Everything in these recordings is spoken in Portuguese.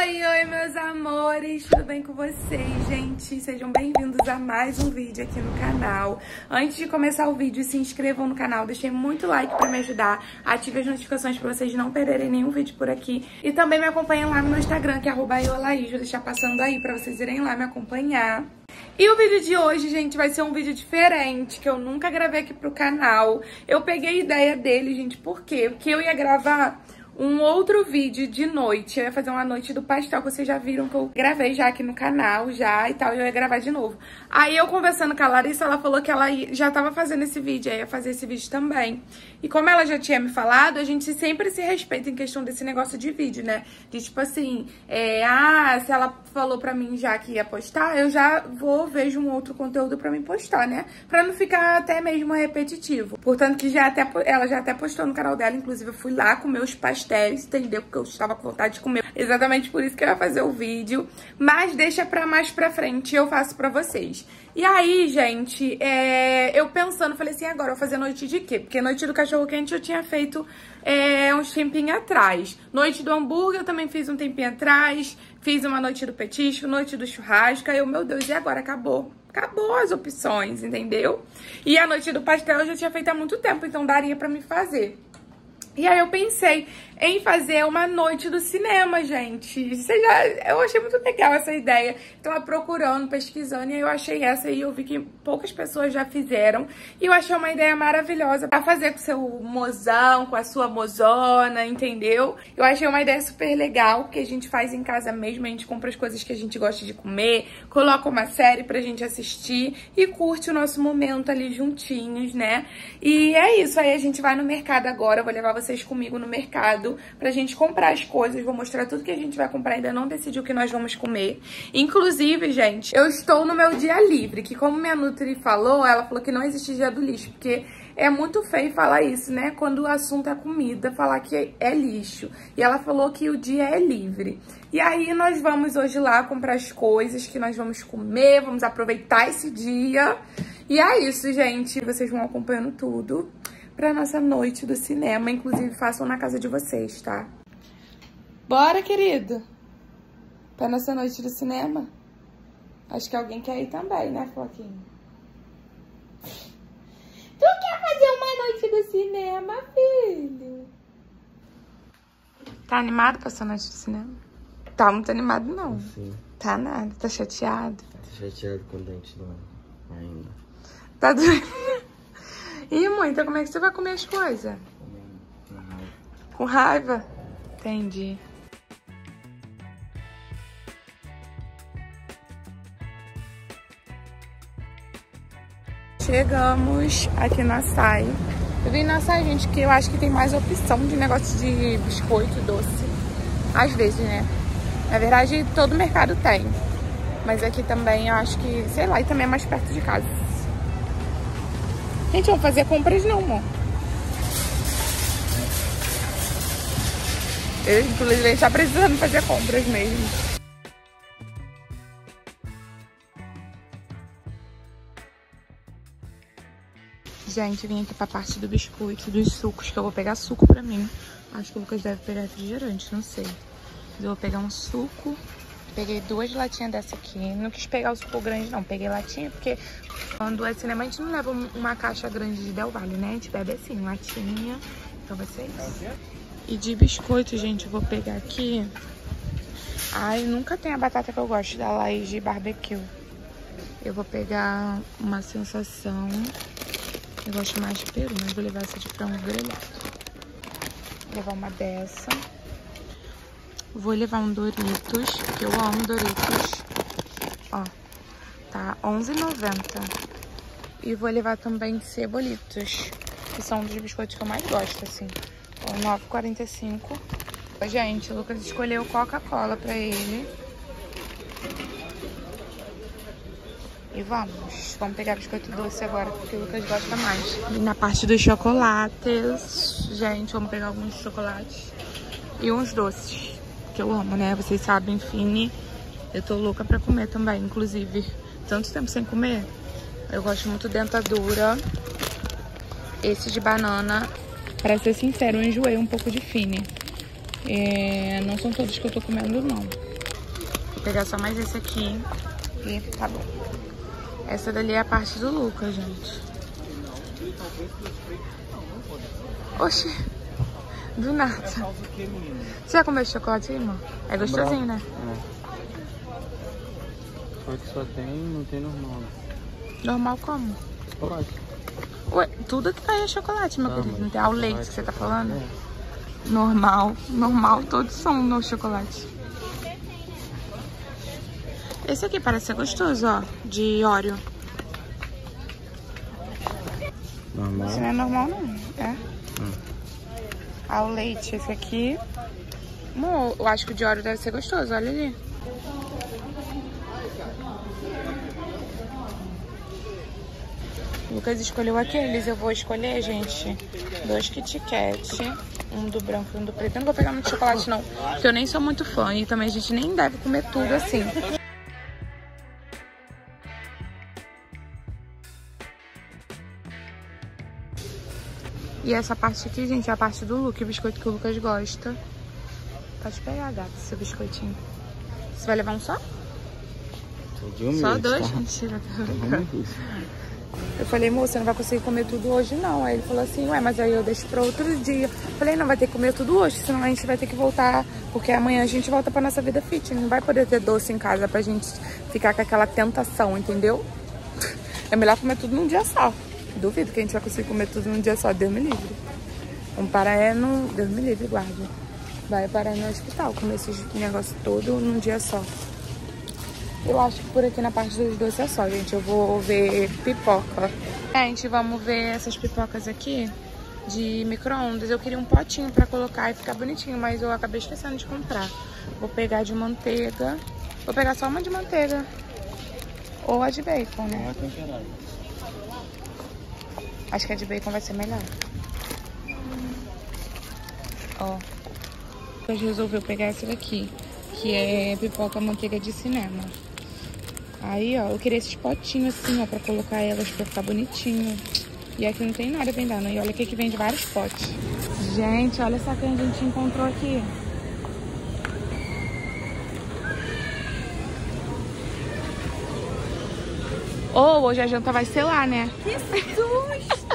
Oi, meus amores, tudo bem com vocês, gente? Sejam bem-vindos a mais um vídeo aqui no canal. Antes de começar o vídeo, se inscrevam no canal, deixem muito like pra me ajudar, ative as notificações pra vocês não perderem nenhum vídeo por aqui. E também me acompanhem lá no meu Instagram, que é @iolaís, vou deixar passando aí pra vocês irem lá me acompanhar. E o vídeo de hoje, gente, vai ser um vídeo diferente, que eu nunca gravei aqui pro canal. Eu peguei a ideia dele, gente, por quê? Porque eu ia gravar um outro vídeo de noite. Eu ia fazer uma noite do pastel, que vocês já viram que eu gravei já aqui no canal, já e tal, e eu ia gravar de novo. Aí eu conversando com a Larissa, ela falou que ela já tava fazendo esse vídeo, aí ia fazer esse vídeo também. E como ela já tinha me falado, a gente sempre se respeita em questão desse negócio de vídeo, né? De tipo assim, se ela falou pra mim já que ia postar, eu já vejo um outro conteúdo pra mim postar, né? Pra não ficar até mesmo repetitivo. Portanto, que ela já até postou no canal dela, inclusive eu fui lá comer os pastéis, entendeu? Porque eu estava com vontade de comer. Exatamente por isso que eu ia fazer o vídeo. Mas deixa pra mais pra frente, eu faço pra vocês. E aí, gente, eu pensando, falei assim, agora eu vou fazer noite de quê? Porque noite do cachorro-quente eu tinha feito uns tempinhos atrás. Noite do hambúrguer eu também fiz um tempinho atrás. Fiz uma noite do petisco, noite do churrasco. Aí eu, meu Deus, e agora? Acabou. Acabou as opções, entendeu? E a noite do pastel eu já tinha feito há muito tempo, então daria pra me fazer. E aí eu pensei em fazer uma noite do cinema, gente. Eu achei muito legal essa ideia. Tava procurando, pesquisando, e aí eu achei essa e eu vi que poucas pessoas já fizeram. E eu achei uma ideia maravilhosa pra fazer com o seu mozão, com a sua mozona, entendeu? Eu achei uma ideia super legal, que a gente faz em casa mesmo. A gente compra as coisas que a gente gosta de comer, coloca uma série pra gente assistir e curte o nosso momento ali juntinhos, né? E é isso, aí a gente vai no mercado agora, eu vou levar vocês comigo no mercado pra gente comprar as coisas, vou mostrar tudo que a gente vai comprar, ainda não decidi o que nós vamos comer. Inclusive, gente, eu estou no meu dia livre, que como minha Nutri falou, ela falou que não existe dia do lixo, porque é muito feio falar isso, né? Quando o assunto é comida, falar que é lixo. E ela falou que o dia é livre. E aí nós vamos hoje lá comprar as coisas que nós vamos comer, vamos aproveitar esse dia. E é isso, gente. Vocês vão acompanhando tudo pra nossa noite do cinema. Inclusive, façam na casa de vocês, tá? Bora, querido? Pra nossa noite do cinema? Acho que alguém quer ir também, né, Floquinho? Tu quer fazer uma noite do cinema, filho? Tá animado pra essa noite do cinema? Tá muito animado, não. Sim. Tá nada, tá chateado? Tô chateado com o dente do ainda. Tá doendo? Ih, mãe, então como é que você vai comer as coisas? Com raiva? Entendi. Chegamos aqui na Açaí. Eu vim na Açaí, gente, que eu acho que tem mais opção de negócio de biscoito doce. Às vezes, né? Na verdade, todo mercado tem. Mas aqui também eu acho que, sei lá, e também é mais perto de casa. Gente, vamos fazer compras não, amor. Inclusive, a gente tá precisando fazer compras mesmo. Gente, vim aqui pra parte do biscoito, dos sucos, que eu vou pegar suco pra mim. Acho que o Lucas deve pegar refrigerante, não sei. Mas eu vou pegar um suco. Peguei 2 latinhas dessa aqui. Não quis pegar o suco grande, não. Peguei latinha, porque quando é cinema, a gente não leva uma caixa grande de Del Valle, né? A gente bebe assim, latinha. Então vai ser isso. E de biscoito, gente, eu vou pegar aqui. Ai, nunca tem a batata que eu gosto, da Laís de barbecue. Eu vou pegar uma sensação. Eu gosto mais de peru, mas vou levar essa de frango grelhado. Vou levar uma dessa. Vou levar um Doritos, porque eu amo Doritos. Ó, tá R$11,90. E vou levar também Cebolitos, que são um dos biscoitos que eu mais gosto, assim. R$9,45. Gente, o Lucas escolheu Coca-Cola pra ele. E vamos pegar biscoito doce agora, porque o Lucas gosta mais. E na parte dos chocolates, gente, vamos pegar alguns chocolates e uns doces, que eu amo, né? Vocês sabem, Fini, eu tô louca pra comer também, inclusive. Tanto tempo sem comer. Eu gosto muito de dentadura. Esse de banana, pra ser sincero, eu enjoei um pouco de Fini. Não são todos que eu tô comendo, não. Vou pegar só mais esse aqui e tá bom. Essa dali é a parte do Lucas, gente. Oxi, do nada. Você já comeu chocolate, irmão? É gostosinho, né? Só que só tem, não tem normal. Normal como? Chocolate. Ué, tudo que tá aí é chocolate, meu querido. Não tem ao leite que você tá falando? É. Normal, todos são no chocolate. Esse aqui parece ser gostoso, ó, de Oreo. Normal. Esse não é normal, não. É. Ao leite, esse aqui. Amor, eu acho que o de Oreo deve ser gostoso, olha ali. O Lucas escolheu aqueles, eu vou escolher, gente, 2 Kit Kat, um do branco e um do preto. Eu não vou pegar muito chocolate, não, porque eu nem sou muito fã e também a gente nem deve comer tudo assim. E essa parte aqui, gente, é a parte do Luke, o biscoito que o Lucas gosta. Pode pegar, gato, seu biscoitinho. Você vai levar um só? Só 2? Tá? Mentira. Eu falei, moça, você não vai conseguir comer tudo hoje, não. Aí ele falou assim, ué, mas aí eu deixo pra outro dia. Eu falei, não, vai ter que comer tudo hoje, senão a gente vai ter que voltar, porque amanhã a gente volta pra nossa vida fit. Não vai poder ter doce em casa pra gente ficar com aquela tentação, entendeu? É melhor comer tudo num dia só. Duvido que a gente vai conseguir comer tudo num dia só, Deus me livre. Vamos parar no... Deus me livre, guarda. Vai parar no hospital, comer esses negócios todo num dia só. Eu acho que por aqui na parte dos doces é só, gente. Eu vou ver pipoca. Gente, vamos ver essas pipocas aqui de micro-ondas. Eu queria um potinho pra colocar e ficar bonitinho, mas eu acabei esquecendo de comprar. Vou pegar de manteiga. Vou pegar só uma de manteiga. Ou a de bacon, né? Acho que a de bacon vai ser melhor. Ó. Hoje resolveu pegar essa daqui, que é pipoca manteiga de cinema. Aí, ó, eu queria esses potinhos assim, ó, pra colocar elas pra ficar bonitinho. E aqui não tem nada vendendo. E olha aqui que vende vários potes. Gente, olha só quem a gente encontrou aqui. Hoje a janta vai ser lá, né? Que susto!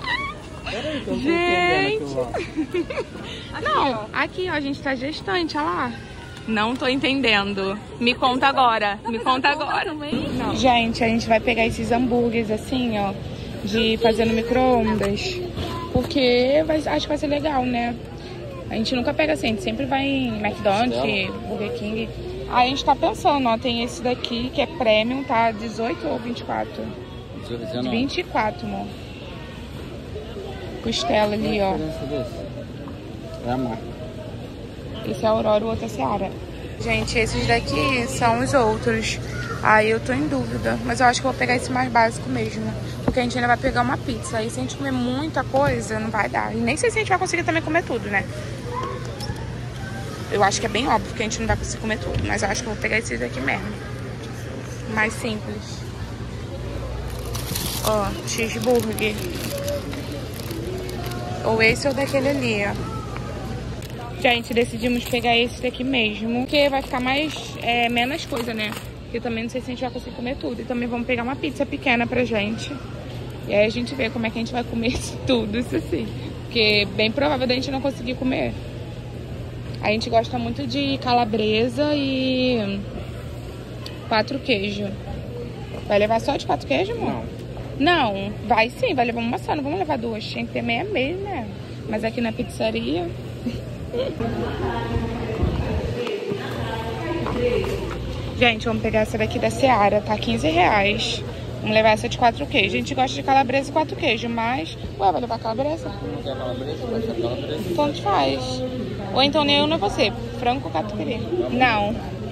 Gente! Não, aqui, ó, a gente tá gestante, olha lá. Não tô entendendo. Me conta agora. Me conta agora. Não. Gente, a gente vai pegar esses hambúrgueres assim, ó, de fazer no micro-ondas. Porque acho que vai ser legal, né? A gente nunca pega assim, a gente sempre vai em McDonald's, Burger King. Aí a gente tá pensando, ó, tem esse daqui que é premium, tá? 18 ou 24? 19. 24, amor. Costela ali, ó. É a marca. Esse é a Aurora, o outro é a Seara. Gente, esses daqui são os outros. Aí eu tô em dúvida, mas eu acho que eu vou pegar esse mais básico mesmo. Porque a gente ainda vai pegar uma pizza. Aí se a gente comer muita coisa, não vai dar. E nem sei se a gente vai conseguir também comer tudo, né? Eu acho que é bem óbvio que a gente não vai conseguir comer tudo. Mas eu acho que eu vou pegar esses daqui mesmo. Mais simples. Ó, cheeseburger. Ou esse ou daquele ali, ó. Gente, decidimos pegar esse daqui mesmo, porque vai ficar menos coisa, né? Porque também não sei se a gente vai conseguir comer tudo. E também vamos pegar uma pizza pequena pra gente. E aí a gente vê como é que a gente vai comer isso tudo, isso sim. Porque é bem provável da gente não conseguir comer. A gente gosta muito de calabresa e 4 queijos. Vai levar só de 4 queijos, amor? Não, vai sim, vai levar uma só, não vamos levar 2. Tinha que ter meia, né? Mas aqui na pizzaria... Gente, vamos pegar essa daqui da Seara, tá? 15 reais. Vamos levar essa de 4 queijos. A gente gosta de calabresa e 4 queijos, mas... Ué, vai levar calabresa? Não quer calabresa? Vai ser calabresa? Tanto faz. Ou então nem eu nem você. Frango ou catupiry? Não.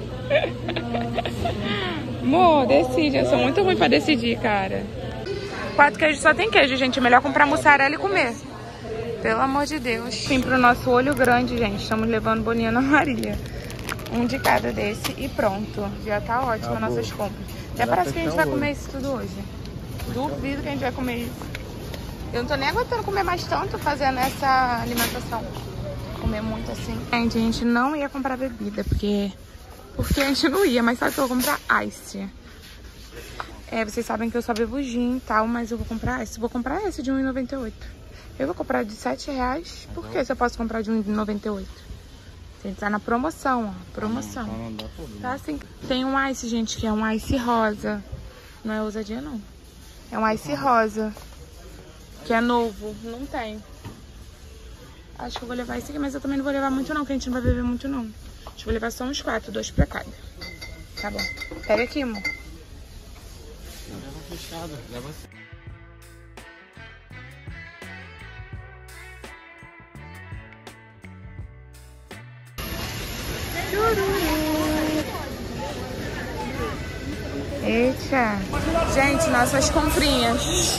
Amor, decide. Eu sou muito ruim pra decidir, cara. 4 queijos só tem queijo, gente. É melhor comprar mussarela e comer. Pelo amor de Deus. Vim pro nosso olho grande, gente. Estamos levando bolinha na Maria. Um de cada desse e pronto. Já tá ótimo as nossas compras. Até parece que a gente vai comer isso tudo hoje. Duvido que a gente vai comer isso. Eu não tô nem aguentando comer mais tanto fazendo essa alimentação. Comer muito assim. Gente, a gente não ia comprar bebida, porque porque a gente não ia, mas sabe que eu vou comprar Ice. Vocês sabem que eu só bebo gin e tal, mas eu vou comprar Ice. Vou comprar esse de R$1,98. Eu vou comprar de R$7. Por que se eu posso comprar de R$1,98? Tá na promoção, ó. Promoção. Tá assim. Tem um Ice, gente, que é um Ice rosa. Não é ousadia, não. É um Ice rosa. Que é novo. Não tem. Acho que eu vou levar esse aqui, mas eu também não vou levar muito não, porque a gente não vai beber muito não. Acho que vou levar só uns 4, 2 pra cada. Tá bom. Pega aqui, amor. Leva fechado, leva assim. Eita. Gente, nossas comprinhas.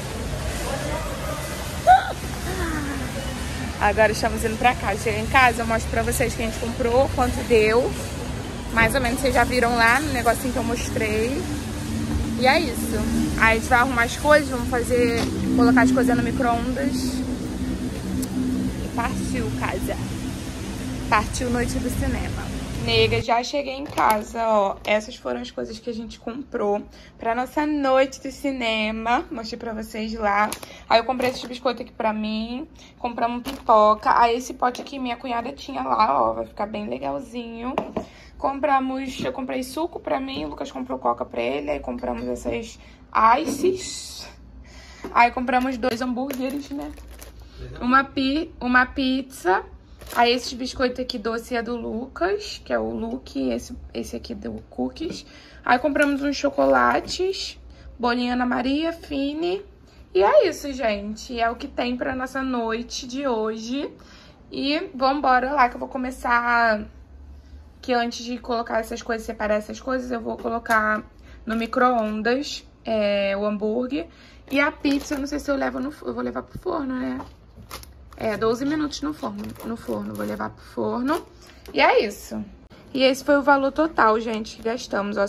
Agora estamos indo pra casa. Chega em casa, eu mostro pra vocês que a gente comprou, quanto deu. Mais ou menos vocês já viram lá no negocinho que eu mostrei. E é isso. Aí a gente vai arrumar as coisas, vamos colocar as coisas no micro-ondas. E partiu, casa. Partiu noite do cinema. Nega, já cheguei em casa, ó. Essas foram as coisas que a gente comprou pra nossa noite do cinema. Mostrei pra vocês lá. Aí eu comprei esses biscoitos aqui pra mim. Compramos pipoca. Aí esse pote aqui minha cunhada tinha lá, ó. Vai ficar bem legalzinho. Eu comprei suco pra mim. O Lucas comprou coca pra ele. Aí compramos essas ices. Aí compramos 2 hambúrgueres, né? Uma pizza. Aí esses biscoitos aqui doce é do Lucas, que é o Luke, esse aqui do Cookies. Aí compramos uns chocolates, bolinha Ana Maria, Fine. E é isso, gente. É o que tem pra nossa noite de hoje. E vambora lá que eu vou começar... Que antes de colocar essas coisas, separar essas coisas, eu vou colocar no micro-ondas o hambúrguer. E a pizza, eu não sei se eu levo eu vou levar pro forno, né? 12 minutos no forno. Vou levar pro forno. E é isso. E esse foi o valor total, gente, que gastamos, ó,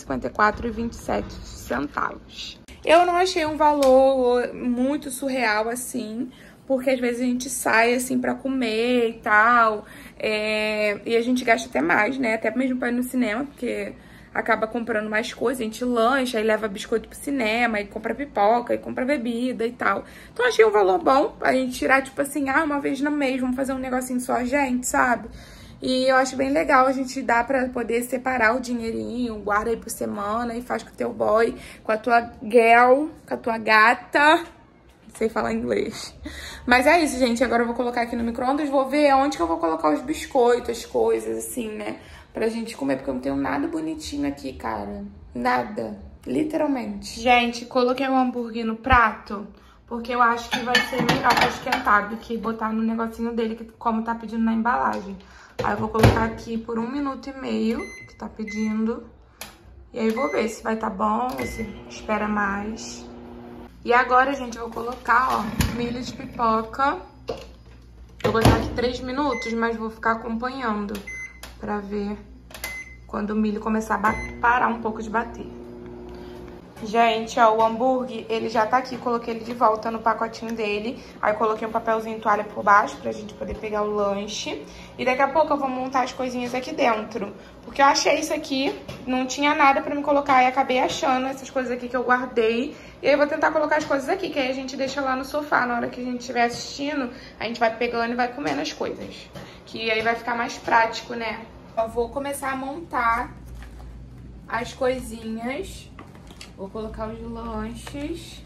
R$154,27. Eu não achei um valor muito surreal, assim, porque às vezes a gente sai, assim, pra comer e tal, e a gente gasta até mais, né? Até mesmo pra ir no cinema, porque... acaba comprando mais coisas, a gente lancha, aí leva biscoito pro cinema, aí compra pipoca, aí compra bebida e tal. Então achei um valor bom pra gente tirar, tipo assim, uma vez no mês, vamos fazer um negocinho só a gente, sabe? E eu acho bem legal, a gente dá pra poder separar o dinheirinho, guarda aí por semana e faz com o teu boy, com a tua girl, com a tua gata. Não sei falar inglês. Mas é isso, gente. Agora eu vou colocar aqui no micro-ondas, vou ver onde que eu vou colocar os biscoitos, as coisas, assim, né? Pra gente comer, porque eu não tenho nada bonitinho aqui, cara. Nada. Literalmente. Gente, coloquei o hambúrguer no prato, porque eu acho que vai ser melhor pra esquentar do que botar no negocinho dele, que como tá pedindo na embalagem. Aí eu vou colocar aqui por 1,5 minutos, que tá pedindo. E aí eu vou ver se vai tá bom, ou se espera mais. E agora, gente, eu vou colocar, ó, milho de pipoca. Eu vou botar aqui 3 minutos, mas vou ficar acompanhando pra ver quando o milho começar a parar um pouco de bater. Gente, ó, o hambúrguer, ele já tá aqui. Coloquei ele de volta no pacotinho dele. Aí coloquei um papelzinho toalha por baixo pra gente poder pegar o lanche. E daqui a pouco eu vou montar as coisinhas aqui dentro. Porque eu achei isso aqui, não tinha nada pra me colocar. E acabei achando essas coisas aqui que eu guardei. E aí eu vou tentar colocar as coisas aqui, que aí a gente deixa lá no sofá. Na hora que a gente estiver assistindo, a gente vai pegando e vai comendo as coisas. Que aí vai ficar mais prático, né? Eu vou começar a montar as coisinhas. Vou colocar os lanches.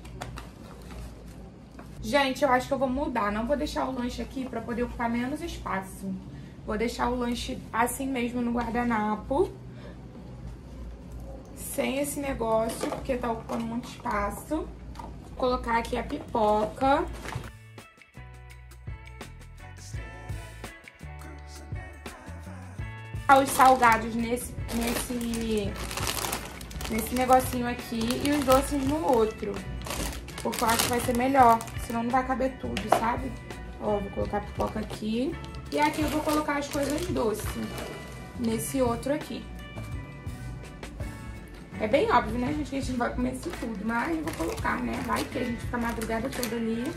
Gente, eu acho que eu vou mudar. Não vou deixar o lanche aqui pra poder ocupar menos espaço. Vou deixar o lanche assim mesmo no guardanapo. Sem esse negócio, porque tá ocupando muito espaço. Vou colocar aqui a pipoca. Os salgados nesse negocinho aqui e os doces no outro. Porque eu acho que vai ser melhor, senão não vai caber tudo, sabe? Ó, vou colocar a pipoca aqui. E aqui eu vou colocar as coisas doces, nesse outro aqui. É bem óbvio, né, gente, que a gente não vai comer isso tudo, mas eu vou colocar, né? Vai que a gente fica a madrugada toda ali.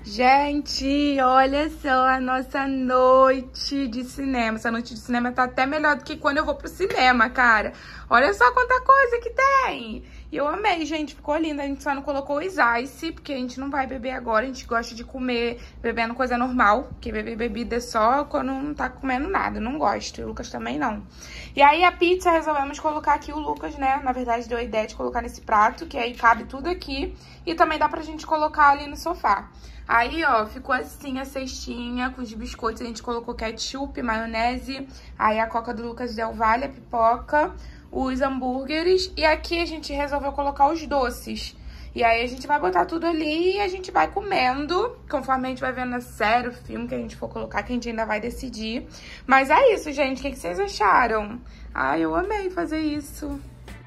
Gente, olha só a nossa noite de cinema. Essa noite de cinema tá até melhor do que quando eu vou pro cinema, cara. Olha só quanta coisa que tem. E eu amei, gente. Ficou lindo. A gente só não colocou os ice, porque a gente não vai beber agora. A gente gosta de comer bebendo coisa normal. Porque beber bebida é só quando não tá comendo nada. Não gosto. E o Lucas também não. E aí a pizza resolvemos colocar aqui o Lucas, né? Na verdade deu a ideia de colocar nesse prato, que aí cabe tudo aqui. E também dá pra gente colocar ali no sofá. Aí, ó, ficou assim a cestinha com os biscoitos. A gente colocou ketchup, maionese. Aí a coca do Lucas Del Valle, a pipoca, os hambúrgueres. E aqui a gente resolveu colocar os doces. E aí a gente vai botar tudo ali e a gente vai comendo, conforme a gente vai vendo a série, o filme que a gente for colocar, que a gente ainda vai decidir. Mas é isso, gente. O que vocês acharam? Ai, eu amei fazer isso.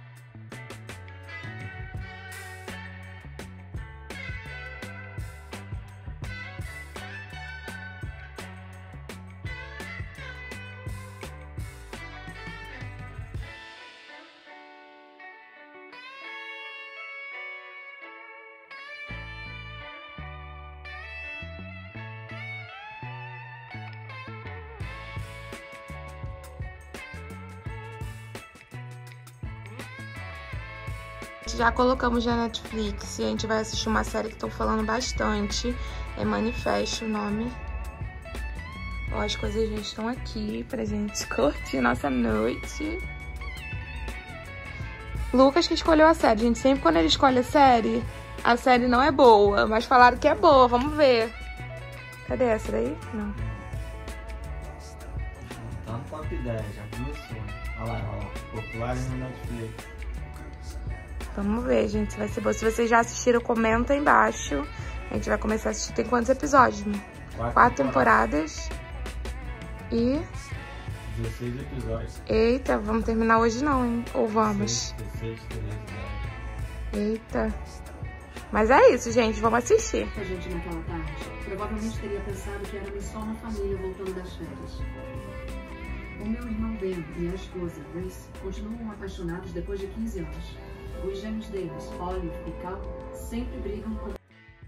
Já colocamos na Netflix e a gente vai assistir uma série que estão falando bastante. É Manifesto o nome. Ó, as coisas já estão aqui pra gente curtir nossa noite. Lucas que escolheu a série. Gente, sempre quando ele escolhe a série não é boa. Mas falaram que é boa, vamos ver. Cadê essa daí? Não. Tá no top 10, já começou. Olha lá, ó. Populares no Netflix. Vamos ver, gente, se vai ser boa. Se vocês já assistiram, comenta aí embaixo. A gente vai começar a assistir. Tem quantos episódios, né? 4 temporadas. E... 16 episódios. Eita, vamos terminar hoje não, hein? Ou vamos? 16, 13, Eita. Mas é isso, gente. Vamos assistir. A gente naquela tarde provavelmente teria pensado que éramos só uma família voltando das férias. O meu irmão Ben e a esposa, Grace, continuam apaixonados depois de 15 anos. Os gêmeos deles, Olive e Cal, sempre brigam com...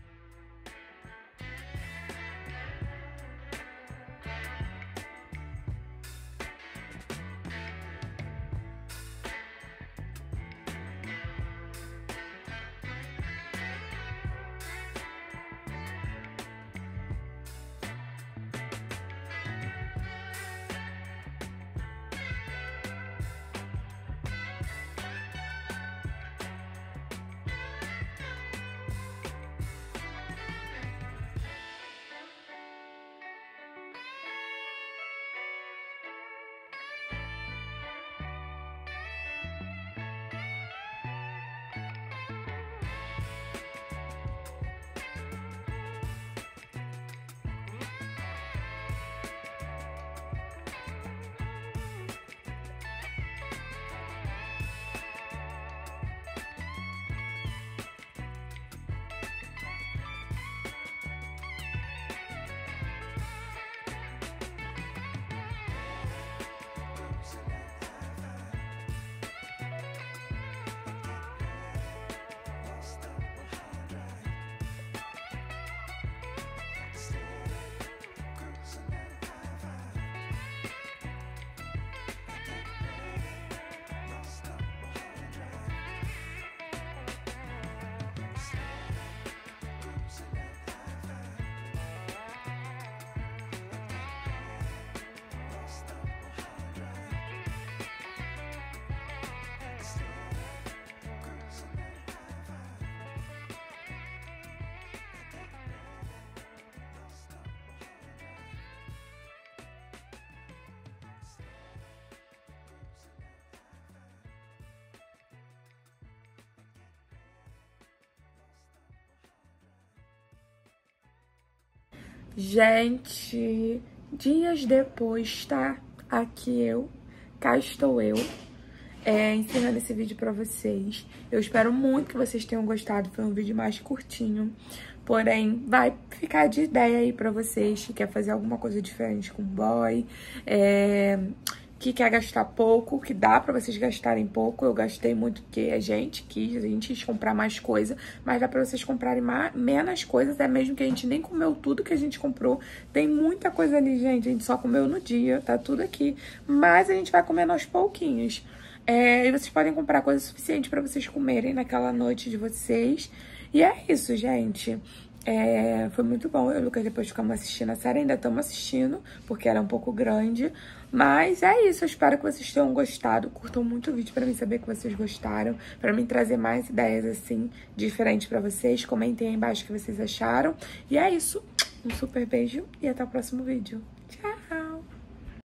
Gente, dias depois, tá? Cá estou eu, ensinando esse vídeo pra vocês. Eu espero muito que vocês tenham gostado, foi um vídeo mais curtinho. Porém, vai ficar de ideia aí pra vocês que quer fazer alguma coisa diferente com o boy. que quer gastar pouco, que dá pra vocês gastarem pouco. Eu gastei muito porque a gente quis comprar mais coisa, mas dá pra vocês comprarem menos coisas, é mesmo que a gente nem comeu tudo que a gente comprou. Tem muita coisa ali, gente, a gente só comeu no dia, tá tudo aqui, mas a gente vai comendo aos pouquinhos. E vocês podem comprar coisa suficiente pra vocês comerem naquela noite de vocês. E é isso, gente. Foi muito bom. Eu e o Lucas depois ficamos assistindo a série, ainda estamos assistindo, porque era um pouco grande. Mas é isso, eu espero que vocês tenham gostado. Curtam muito o vídeo pra mim saber que vocês gostaram, pra mim trazer mais ideias assim, diferentes pra vocês. Comentem aí embaixo o que vocês acharam. E é isso, um super beijo e até o próximo vídeo.